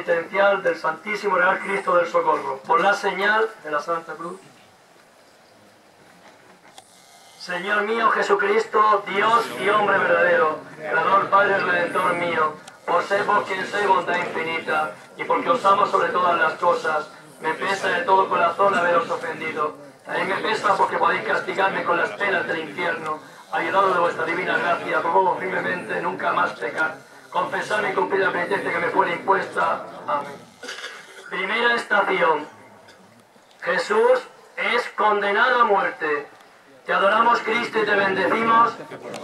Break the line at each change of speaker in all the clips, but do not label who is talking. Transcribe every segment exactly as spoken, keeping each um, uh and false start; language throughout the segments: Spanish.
penitencial del Santísimo Real Cristo del Socorro. Por la señal de la Santa Cruz. Señor mío Jesucristo, Dios y hombre verdadero, Creador, Padre, Redentor mío, por ser vos quien soy bondad infinita, y porque os amo sobre todas las cosas, me pesa de todo corazón haberos ofendido. También me pesa porque podéis castigarme con las penas del infierno. Ayudado de vuestra divina gracia, propongo firmemente nunca más pecar, confesarme y cumplir la penitencia que me fuera impuesta. Amén. Primera estación. Jesús es condenado a muerte. Te adoramos, Cristo, y te bendecimos.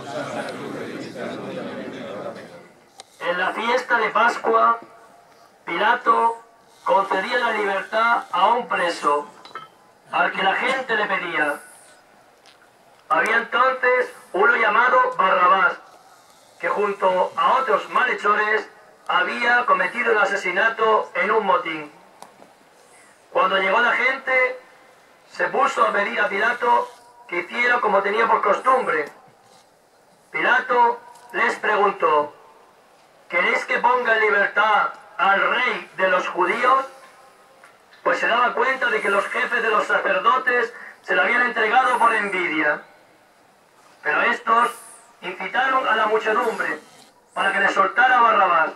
En la fiesta de Pascua, Pilato concedía la libertad a un preso, al que la gente le pedía. Había entonces uno llamado Barrabás, que junto a otros malhechores había cometido el asesinato en un motín. Cuando llegó la gente, se puso a pedir a Pilato que hiciera como tenía por costumbre. Pilato les preguntó: ¿queréis que ponga en libertad al rey de los judíos? Pues se daba cuenta de que los jefes de los sacerdotes se lo habían entregado por envidia. Pero estos incitaron a la muchedumbre para que le soltara a Barrabás.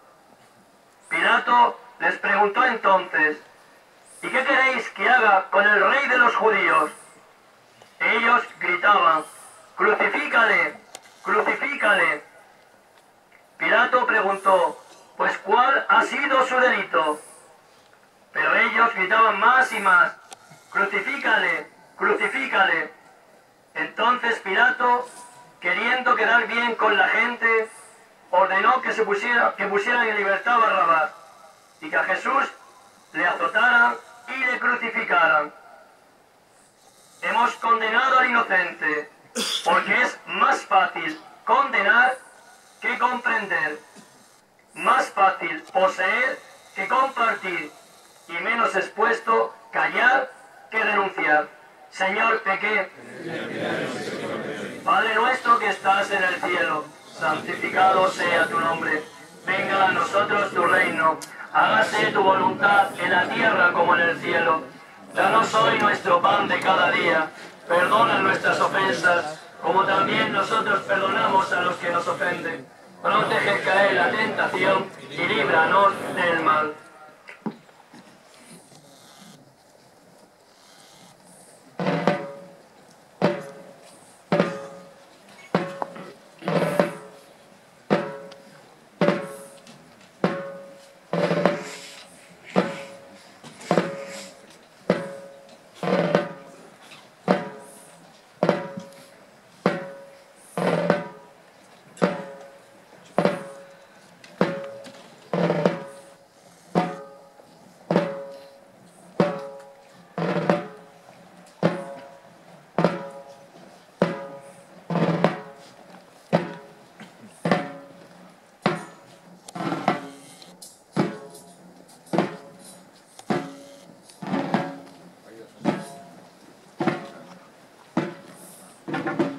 Pilato les preguntó entonces: ¿y qué queréis que haga con el rey de los judíos? Ellos gritaban: ¡crucifícale! ¡Crucifícale! Pilato preguntó: ¿pues cuál ha sido su delito? Pero ellos gritaban más y más: ¡crucifícale! ¡Crucifícale! Entonces Pilato, queriendo quedar bien con la gente, ordenó que se pusiera, que pusieran en libertad a Barrabás y que a Jesús le azotaran y le crucificaran. Hemos condenado al inocente, porque es más fácil condenar que comprender, más fácil poseer que compartir, y menos expuesto callar que denunciar. Señor, pequé. Padre nuestro que estás en el cielo, santificado sea tu nombre. Venga a nosotros tu reino. Hágase tu voluntad en la tierra como en el cielo. Danos hoy nuestro pan de cada día. Perdona nuestras ofensas, como también nosotros perdonamos a los que nos ofenden. No nos dejes caer en la tentación y líbranos del mal. Thank you.